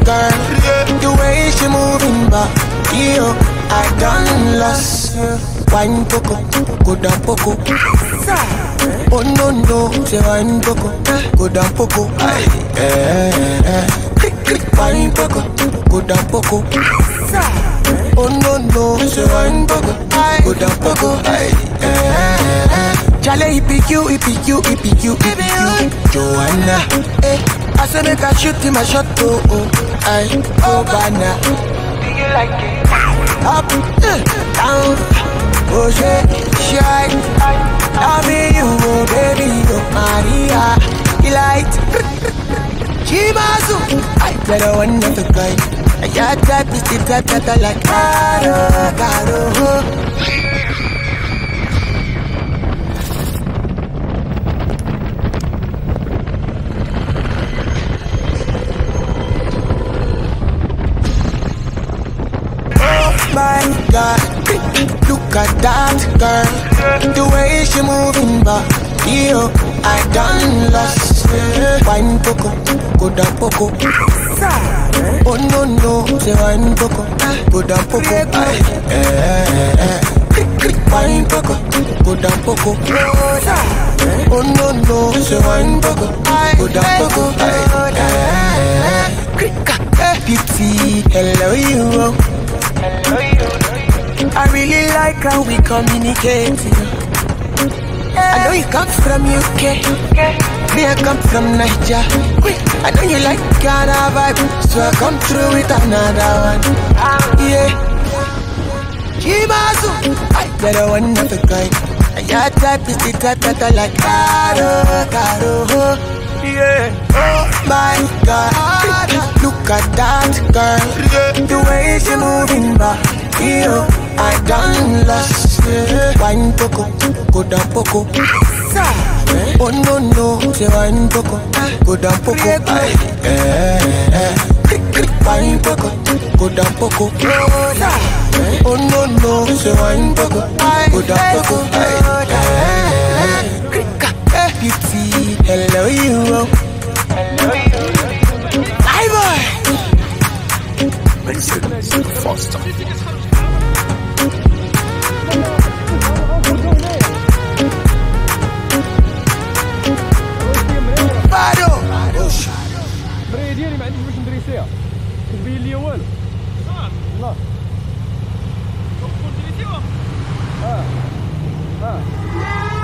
girl. The way she moving back, yo, I done lost. Wine poco, go down poco. Oh no no, say wine poco, go down poco. Wine poco, go down poco. Oh no no, say wine poco, go down poco. Charlie, it be you, Joanna. I said make I shoot him a shot, oh, banana. Do you like it? Up, down, oh shine. Loving you, oh baby, oh Maria. Delight, Chimazu. I better one of the guy. I got that, this is that I like. Caro. My God, look at that girl. The way she moving back, yo, I done lost. Wine poco, go down poco. Oh no no, say wine poco, go down poco. Wine poco, go down poco. Oh no no, say wine poco, go down poco. Beauty, hello you. I really like how we communicate. I know you come from UK, me I come from Niger. I know you like Ghana vibe, so I come through with another one. Yeah, Chimazu, I better one of the guy. I got type is the type that I like. Caro. Yeah, oh my God, look at that girl. The way she moving back, yo, I done lost. Wine poco, go down poco. Oh no no, say wine poco, go down poco. Wine poco, go down poco. Oh no no, say wine poco, go down poco. Beauty, hello you. Hi boy. Makes it faster. Bado. مريديني ما عنديش باش ندري فيها تبين لي والو الله تدري فيها